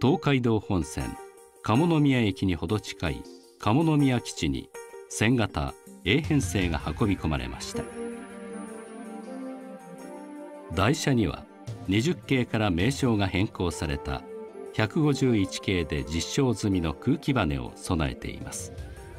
東海道本線鴨宮駅にほど近い鴨宮基地に1000型 A 編成が運び込まれました。台車には20系から名称が変更された151系で実証済みの空気バネを備えています。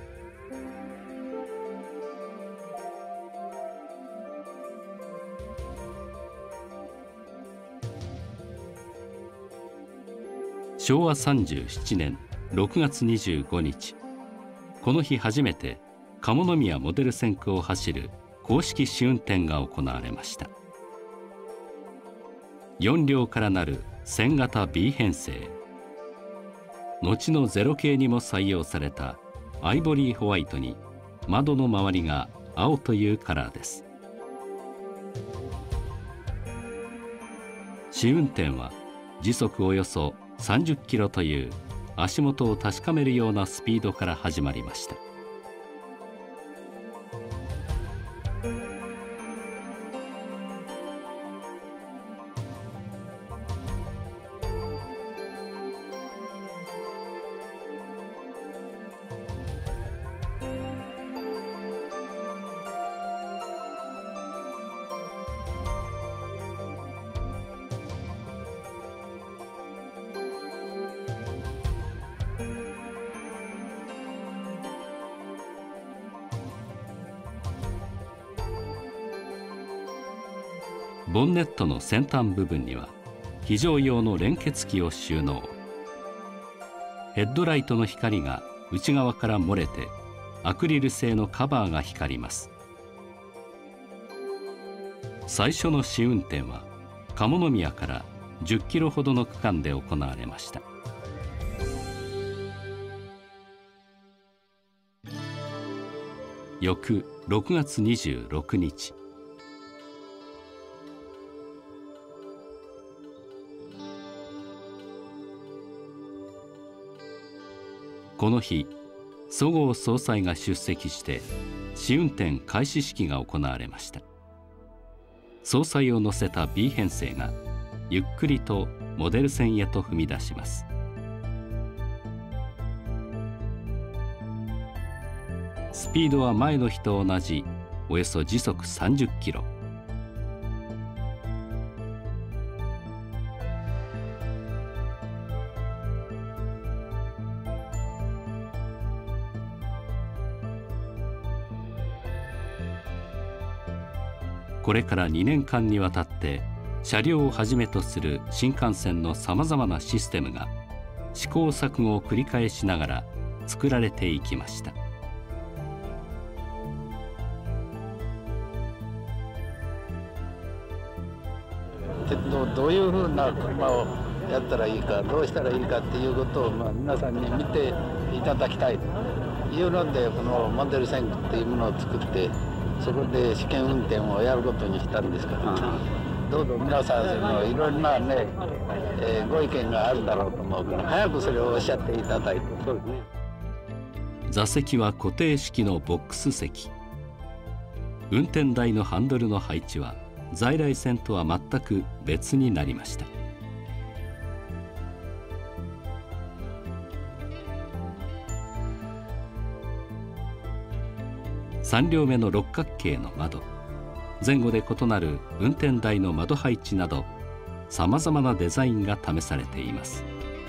昭和37年6月25日、この日初めて鴨宮モデル線区を走る公式試運転が行われました。4両からなる1000型 B 編成、後の0系にも採用されたアイボリーホワイトに窓の周りが青というカラーです。試運転は時速およそ30キロという足元を確かめるようなスピードから始まりました。ボンネットの先端部分には非常用の連結器を収納。ヘッドライトの光が内側から漏れてアクリル製のカバーが光ります。最初の試運転は鴨宮から10キロほどの区間で行われました。翌6月26日、この日、十河総裁が出席して試運転開始式が行われました。総裁を乗せた B 編成がゆっくりとモデル線へと踏み出します。スピードは前の日と同じおよそ時速30キロ。これから2年間にわたって車両をはじめとする新幹線のさまざまなシステムが試行錯誤を繰り返しながら作られていきました。 どういうふうな車をやったらいいか、どうしたらいいかっていうことを皆さんに見ていただきたいというので、このモデル線っていうものを作って、そこで試験運転をやることにしたんですから、どうぞ皆さんいろんなね、ご意見があるだろうと思うから早くそれをおっしゃっていただいて。そうですね。 座席は固定式のボックス席。運転台のハンドルの配置は在来線とは全く別になりました。3両目の六角形の窓、前後で異なる運転台の窓配置などさまざまなデザインが試されています。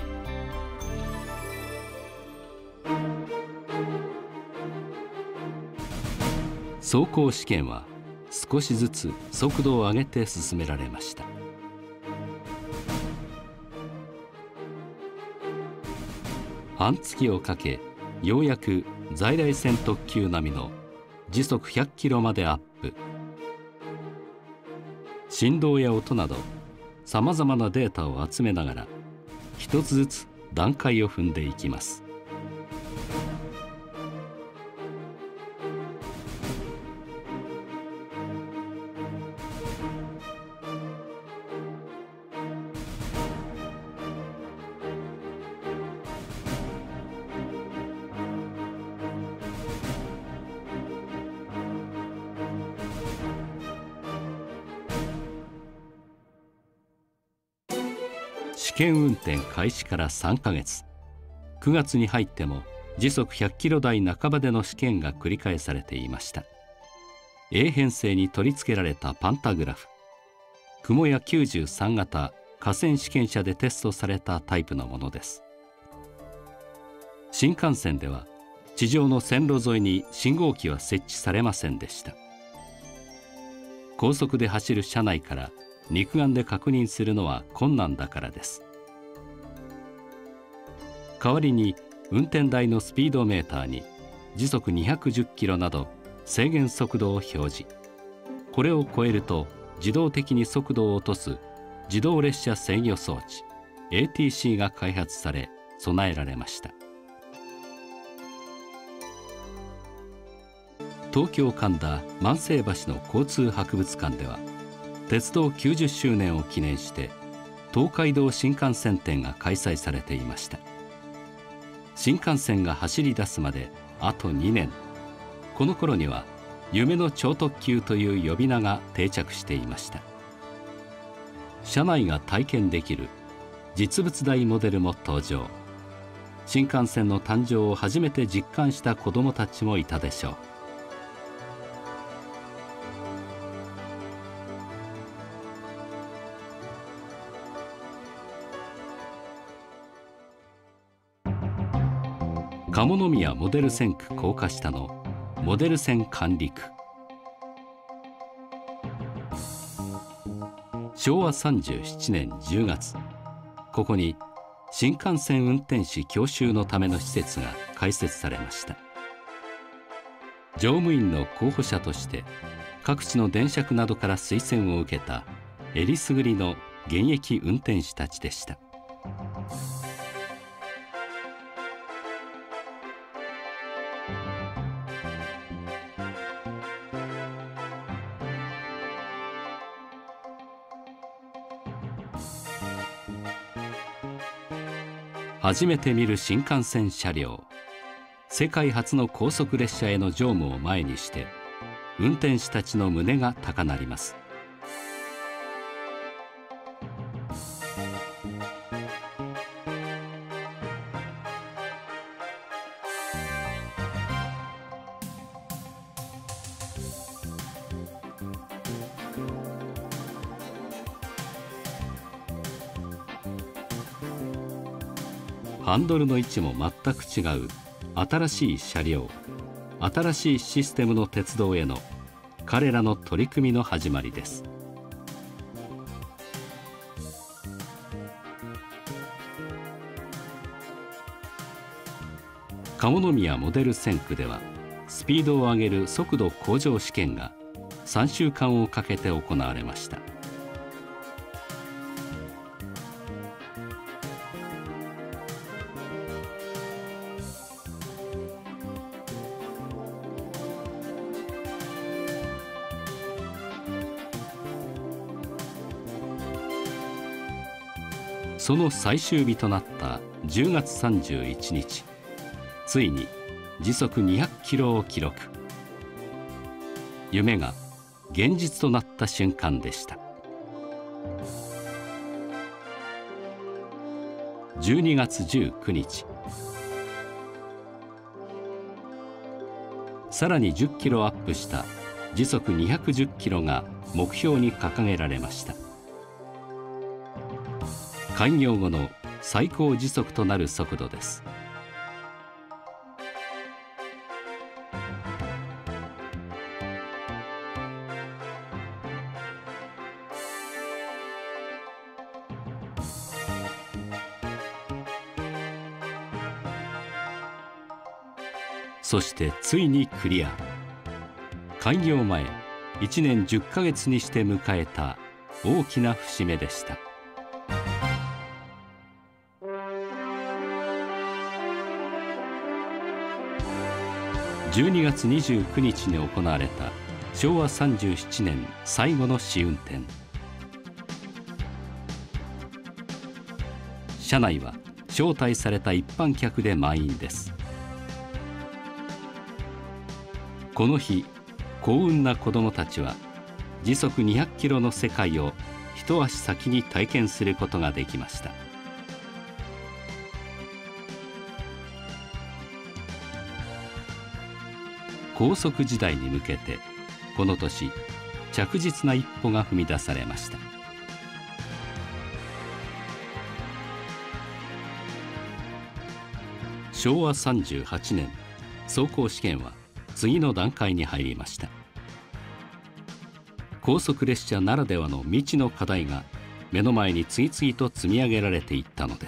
走行試験は少しずつ速度を上げて進められました。半月をかけ、ようやく在来線特急並みの時速100キロまでアップ。振動や音などさまざまなデータを集めながら一つずつ段階を踏んでいきます。 試験運転開始から3ヶ月、9月に入っても時速100キロ台半ばでの試験が繰り返されていました。A 編成に取り付けられたパンタグラフ、雲屋93型河川試験車でテストされたタイプのものです。新幹線では地上の線路沿いに信号機は設置されませんでした。高速で走る車内から肉眼で確認するのは困難だからです。代わりに運転台のスピードメーターに時速210キロなど制限速度を表示、これを超えると自動的に速度を落とす自動列車制御装置 ATC が開発され備えられました。東京神田万世橋の交通博物館では鉄道90周年を記念して東海道新幹線展が開催されていました。新幹線が走り出すまであと2年、この頃には夢の超特急という呼び名が定着していました。車内が体験できる実物大モデルも登場。新幹線の誕生を初めて実感した子どもたちもいたでしょう。鴨宮モデル線区高架下のモデル線管理区。昭和37年10月、ここに新幹線運転士教習のための施設が開設されました。乗務員の候補者として各地の電車区などから推薦を受けたえりすぐりの現役運転士たちでした。初めて見る新幹線車両、世界初の高速列車への乗務を前にして運転士たちの胸が高鳴ります。ハンドルの位置も全く違う新しい車両、新しいシステムの鉄道への彼らの取り組みの始まりです。鴨宮モデル線区ではスピードを上げる速度向上試験が3週間をかけて行われました。その最終日となった10月31日、ついに時速200キロを記録。夢が現実となった瞬間でした。12月19日、さらに10キロアップした時速210キロが目標に掲げられました。開業後の最高時速となる速度です。そしてついにクリア。開業前1年10ヶ月にして迎えた大きな節目でした。12月29日に行われた昭和37年最後の試運転。車内は招待された一般客で満員です。この日、幸運な子どもたちは時速200キロの世界を一足先に体験することができました。 高速時代に向けてこの年着実な一歩が踏み出されました。昭和38年、走行試験は次の段階に入りました。高速列車ならではの未知の課題が目の前に次々と積み上げられていったのです。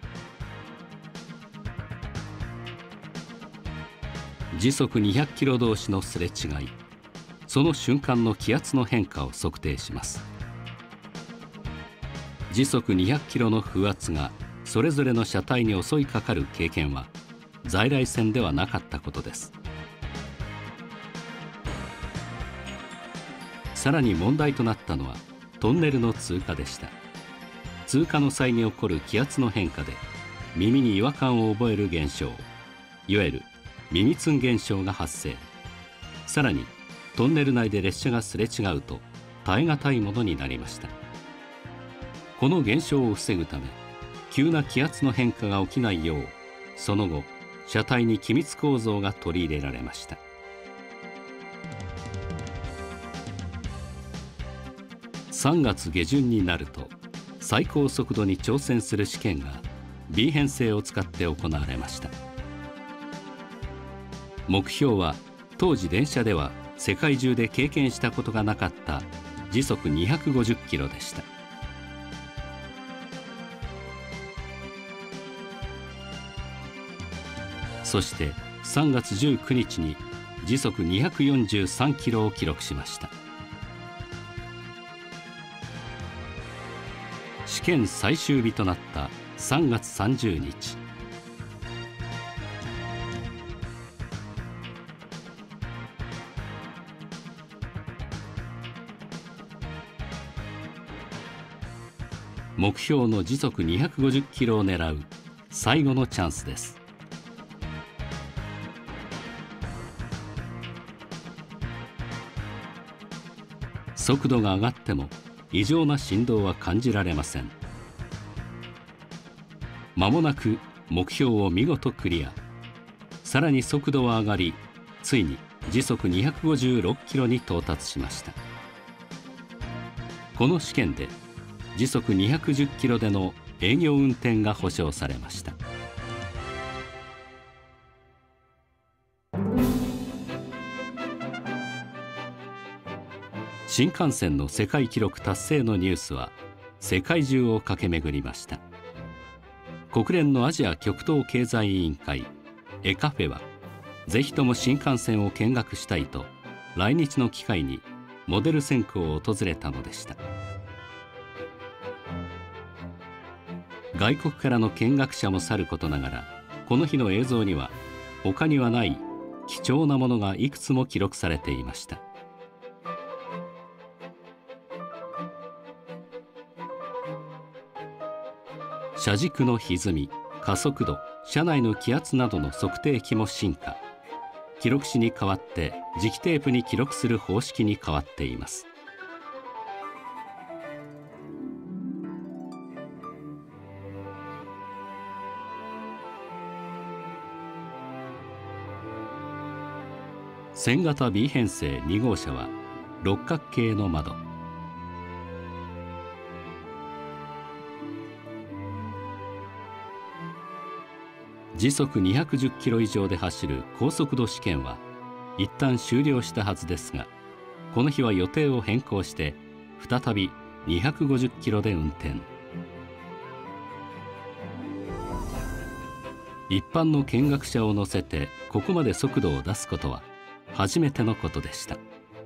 時速200キロ同士のすれ違い、その瞬間の気圧の変化を測定します。時速200キロの風圧がそれぞれの車体に襲いかかる経験は在来線ではなかったことです。さらに問題となったのはトンネルの通過でした。通過の際に起こる気圧の変化で耳に違和感を覚える現象、いわゆる耳ツン現象が発生。さらにトンネル内で列車がすれ違うと耐え難いものになりました。この現象を防ぐため急な気圧の変化が起きないよう、その後車体に気密構造が取り入れられました。3月下旬になると最高速度に挑戦する試験が B 編成を使って行われました。目標は当時電車では世界中で経験したことがなかった時速250キロでした。そして3月19日に時速243キロを記録しました。試験最終日となった3月30日。目標の時速250キロを狙う最後のチャンスです。速度が上がっても異常な振動は感じられません。間もなく目標を見事クリア。さらに速度は上がり、ついに時速256キロに到達しました。この試験で時速210キロでの営業運転が保証されました。新幹線の世界記録達成のニュースは世界中を駆け巡りました。国連のアジア極東経済委員会エカフェはぜひとも新幹線を見学したいと来日の機会にモデル選考を訪れたのでした。外国からの見学者もさることながら、この日の映像には他にはない貴重なものがいくつも記録されていました。車軸の歪み、加速度、車内の気圧などの測定器も進化。記録紙に代わって磁気テープに記録する方式に変わっています。1000型 B 編成2号車は六角形の窓。時速210キロ以上で走る高速度試験は一旦終了したはずですが、この日は予定を変更して再び250キロで運転。一般の見学者を乗せてここまで速度を出すことは初めてのことでした。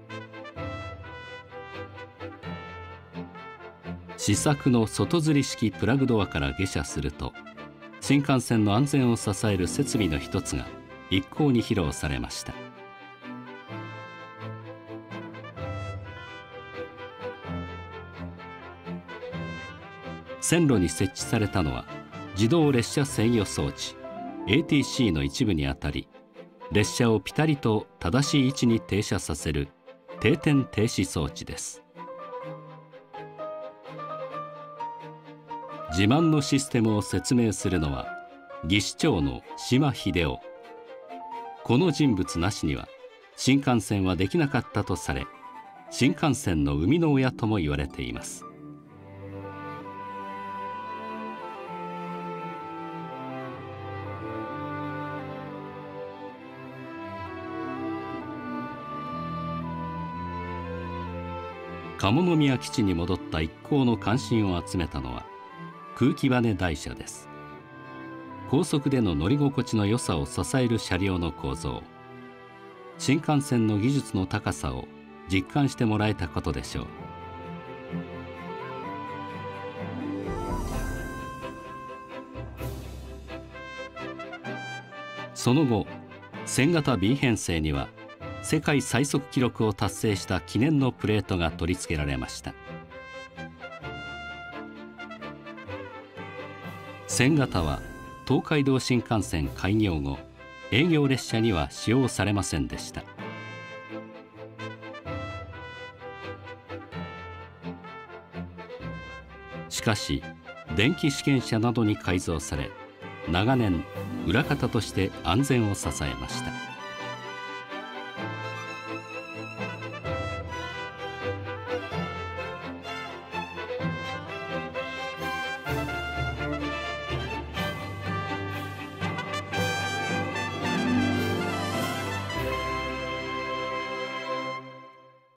試作の外吊り式プラグドアから下車すると、新幹線の安全を支える設備の一つが一向に披露されました。線路に設置されたのは自動列車制御装置 ATC の一部にあたり、列車をピタリと正しい位置に停車させる定点停止装置です。自慢のシステムを説明するのは技師長の島秀夫。この人物なしには新幹線はできなかったとされ、新幹線の生みの親とも言われています。鴨宮基地に戻った一行の関心を集めたのは空気バネ台車です。高速での乗り心地の良さを支える車両の構造、新幹線の技術の高さを実感してもらえたことでしょう。その後、1000型 B 編成には世界最速記録を達成した記念のプレートが取り付けられました。1000型は東海道新幹線開業後、営業列車には使用されませんでした。しかし電気試験車などに改造され、長年裏方として安全を支えました。